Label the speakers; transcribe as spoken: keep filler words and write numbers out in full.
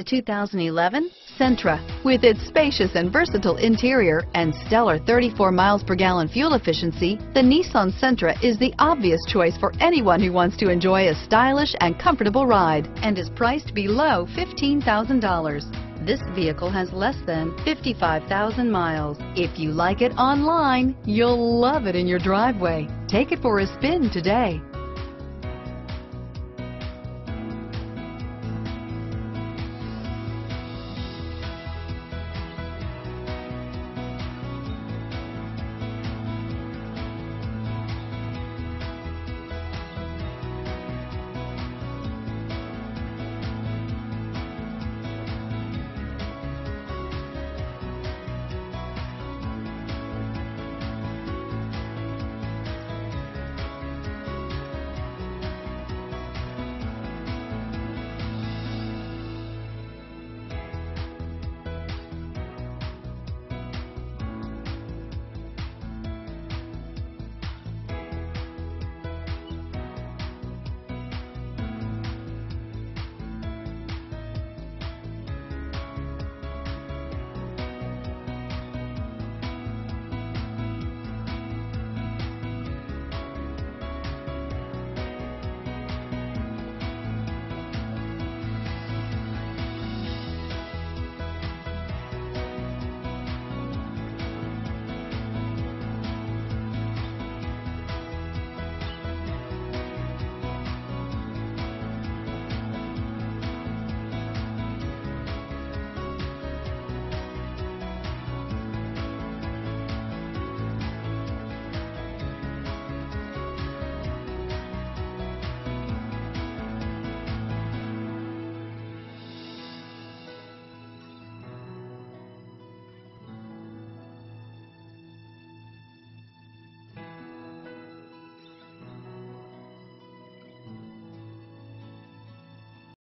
Speaker 1: The two thousand eleven Sentra. With its spacious and versatile interior and stellar thirty-four miles per gallon fuel efficiency, the Nissan Sentra is the obvious choice for anyone who wants to enjoy a stylish and comfortable ride and is priced below fifteen thousand dollars. This vehicle has less than fifty-five thousand miles. If you like it online, you'll love it in your driveway. Take it for a spin today.